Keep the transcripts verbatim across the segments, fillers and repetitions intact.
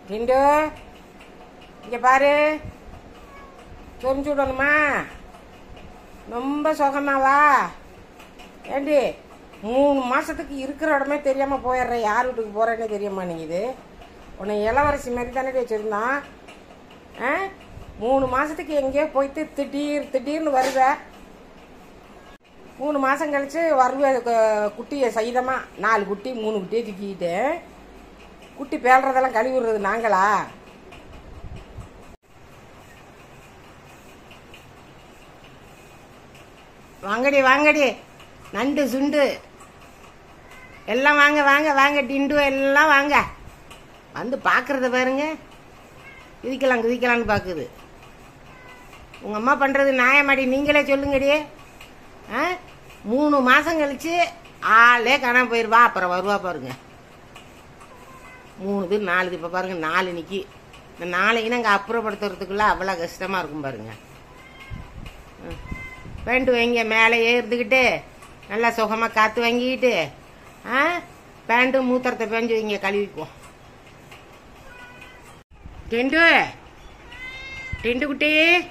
டிண்டு இங்கே பாரு, சொரிஞ்சு விடணுமா? ரொம்ப சுகமாவா? ஏண்டி மூணு மாதத்துக்கு இருக்கிற இடமே தெரியாமல் போயிடுற, யார் வீட்டுக்கு போகிறேன்னே தெரியுமா? நீங்கள் இது உன்னை இளவரசி மாதிரி தானே வச்சுருந்தான். ஆ மூணு மாதத்துக்கு எங்கேயோ போயிட்டு திடீர் திடீர்னு வருவ. மூணு மாதம் கழிச்சு வருவ குட்டியை சைதமாக, நாலு குட்டி மூணு குட்டியை தூக்கிக்கிட்டு. குட்டி பேல்றதெல்லாம் கழுவி விடுறது நாங்களா? வாங்கடி வாங்கடி, நண்டு சுண்டு எல்லாம் வாங்க வாங்க வாங்க, டிண்டு எல்லாம் வாங்க. வந்து பார்க்குறத பாருங்க, குதிக்கலாம் குதிக்கலான்னு பார்க்குது. உங்கள் அம்மா பண்ணுறது நியாயமாடி? நீங்களே சொல்லுங்கடி. ஆ மூணு மாதம் கழிச்சு ஆளே காணாமல் போயிடுவா, அப்புறம் வருவா பாருங்க. மூணு பேர் நாலு, இப்போ பாருங்க நாலு நிற்கி. இந்த நாளைக்குன்னா அங்கே அப்புறப்படுத்துறதுக்குள்ள அவ்வளோ கஷ்டமாக இருக்கும் பாருங்க. பேண்ட் வைங்க, மேலே ஏறுதுக்கிட்டு நல்லா சுகமாக காற்று வாங்கிக்கிட்டு. ஆ பேண்ட்டு மூத்திரத்தை பேஞ்சு வைங்க, கழுவிக்குவோம். டிண்டு டிண்டு குட்டி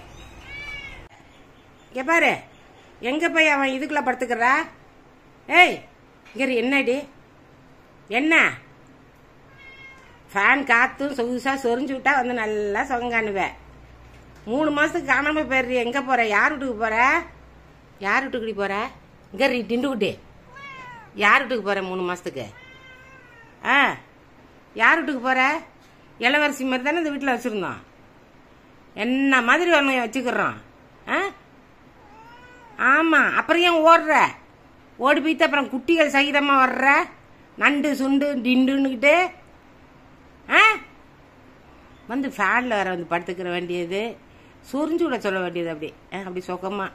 இங்கே பாரு, எங்கே போய் அவன் இதுக்குள்ளே படுத்துக்கிறா? ஏய் இங்கே என்னடி என்ன? ஃபேன் காற்றும் சொகுசாக சொரிஞ்சு விட்டா வந்து நல்லா சுகங்காணுவேன். மூணு மாதத்துக்கு காணாமல் போயிடுறீ. எங்கே போகிற? யார் வீட்டுக்கு போகிற? யார் வீட்டுக்குடி போகிற? இங்கே டிண்டு குட்டி, யார் வீட்டுக்கு போகிற மூணு மாதத்துக்கு? ஆ யார் வீட்டுக்கு போகிற? இளவரசி மாதிரி தானே இந்த வீட்டில் வச்சுருந்தோம். என்ன மாதிரி ஒன்று வச்சுக்கிறோம். ஆ ஆமாம், அப்புறம் ஏன் ஓடுற? ஓடி போய்த்து அப்புறம் குட்டிகள் சகிதமாக வர்ற, நண்டு சுண்டு டிண்டுன்னுக்கிட்டு. ஆ வந்து ஃபேனில் வர வந்து படுத்துக்கிற வேண்டியது, சொரிஞ்சு விட சொல்ல வேண்டியது. அப்படி அப்படி சுகமாக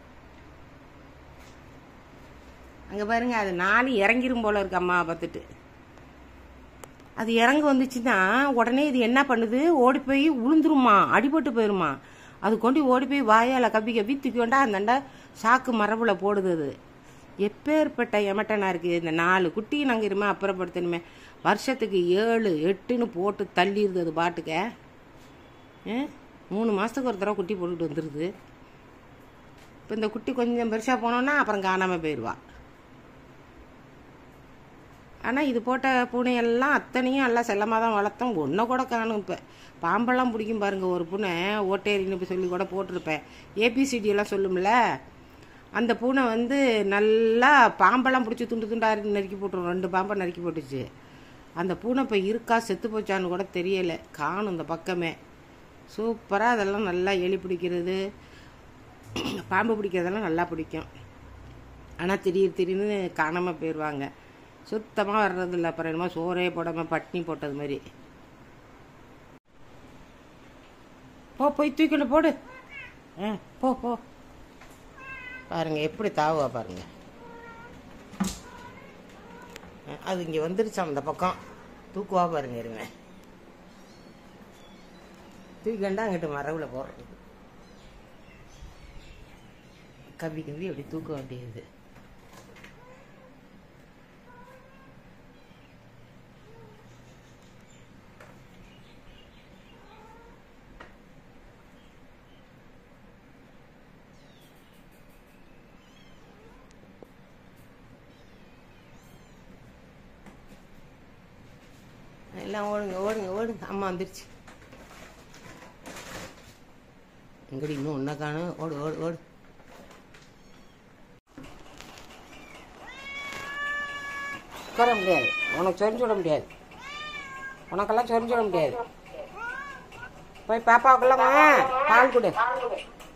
அங்கே பாருங்க, அது நாலு இறங்கிரும் போல இருக்கு அம்மாவை பார்த்துட்டு. அது இறங்க வந்துச்சுன்னா உடனே இது என்ன பண்ணுது? ஓடி போய் உளுந்துருமா, அடிபட்டு போயிருமா. அது கொண்டு ஓடி போய் வாயால் கப்பி கப்பி தூக்கி கொண்டா அந்தாண்ட சாக்கு மரபுல போடுது. அது எப்பேற்பட்ட எமட்டனா இருக்குது. இந்த நாலு குட்டியை நாங்கள் இருமே அப்புறப்படுத்தணுமே. வருஷத்துக்கு ஏழு எட்டுன்னு போட்டு தள்ளிடுது அது பாட்டுக்க. மூணு மாதத்துக்கு ஒரு தடவை குட்டி போட்டுட்டு வந்துடுது. இப்போ இந்த குட்டி கொஞ்சம் பெருசாக போனோன்னா அப்புறம் காணாமல் போயிடுவா. ஆனால் இது போட்ட பூனையெல்லாம் அத்தனையும் எல்லாம் செல்லமாக தான் வளர்த்தோம். ஒன்றை கூட காணும். இப்போ பாம்பெல்லாம் பிடிக்கும் பாருங்க. ஒரு பூனை ஓட்டேரின்னு இப்போ சொல்லி கூட போட்டிருப்பேன். ஏபிசிடி எல்லாம் சொல்லும்ல, அந்த பூனை வந்து நல்லா பாம்பெல்லாம் பிடிச்சி துண்டு துண்டாக நறுக்கி போட்டுரும். ரெண்டு பாம்பை நறுக்கி போட்டுச்சு. அந்த பூனை இப்போ இருக்கா செத்து போச்சான்னு கூட தெரியலை, காணும் இந்த பக்கமே. சூப்பராக அதெல்லாம் நல்லா எலி பிடிக்கிறது, பாம்பு பிடிக்கிறதெல்லாம் நல்லா பிடிக்கும். ஆனால் திடீர் திடீர்னு காணாமல் போயிடுவாங்க. சுத்தமாக வர்றதில்லை. அப்புறம் என்னமோ சோறே போடாமல் பட்னி போட்டது மாதிரி. போ போய் தூக்கிட்டு போடு. ஆ போ போ. பாருங்க எப்படி தாவா பாருங்க. அது இங்கே வந்துருச்சான் அந்த பக்கம். தூக்குவா பாருங்க. இருங்க தூக்கிண்டா அங்கிட்டு மரவுல போடுறது. கவி கவி அப்படி தூக்க வேண்டியது. எல்லாம் ஓடுங்க ஓடுங்க ஓடுங்க. அம்மா வந்துருச்சு. எங்கடி இன்னும் ஒன்றை காணும். ஓடு ஓடு ஓடு. உட்கார முடியாது, உனக்கு சொரிஞ்சு விட முடியாது. உனக்கெல்லாம் சொரிஞ்சு விட முடியாது. போய் பாப்பாவுக்கெல்லாம் பால் கொடு.